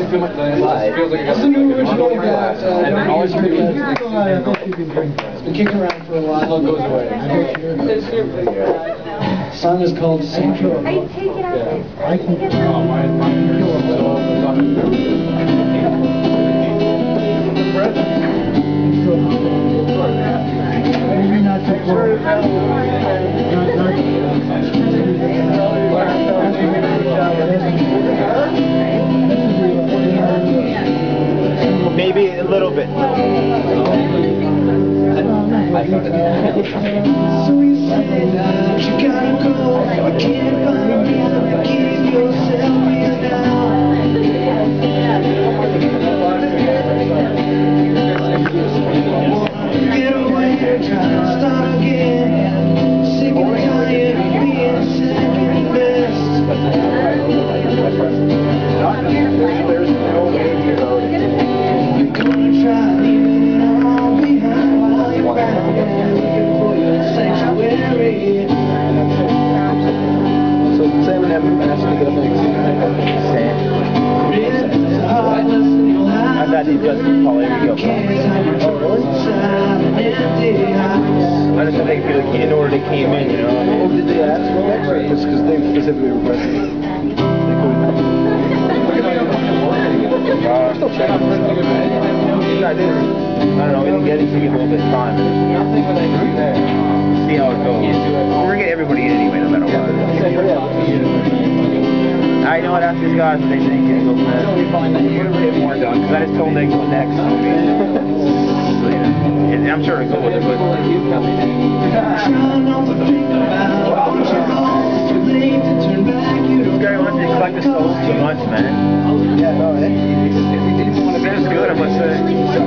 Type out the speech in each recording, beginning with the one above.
feels like it's the new original that it's been kicking around for a while. It goes away. The song is called Central. I take it out. Yeah. I can. Maybe not too close. Maybe a little bit. So you said that you gotta go. I can't find a reason to keep yourself here now. Get away, try to start again. Sick and tired of being second best. You're gonna try leaving it all behind while you're back there looking for your sanctuary. So Sam and Evan asked me to get up and It's a hard lesson you'll have. I bet he does probably go. Oh, really? I just think in order they came in, you know. Oh, did they ask for that? It's because they specifically requested it. Still checking. I don't know, we didn't get it, so give a little bit of time. See how it goes. We're gonna get everybody in anyway, no matter what. I know what after these guys, what they think is go from there. Get more done, because I just told them to go next. And I'm sure it'll go with it, but... This guy wants to collect the souls 2 months, man. Yeah, no, It's good, I must say.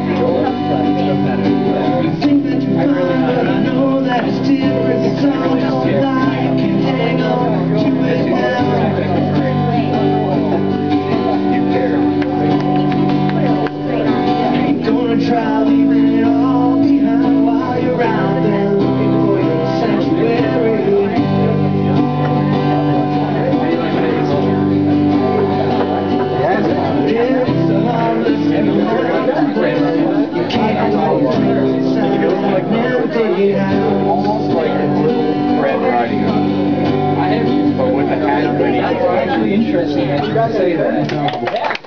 I know that it's different, it's all your life, you can hang on to it now. Gonna try leaving it all behind while you're out there looking for your sanctuary. It's a hard lesson you'll have to learn. You can't always like empty out. Almost like a little Red Riding Hood. But with the hat already. That's actually interesting that you say that.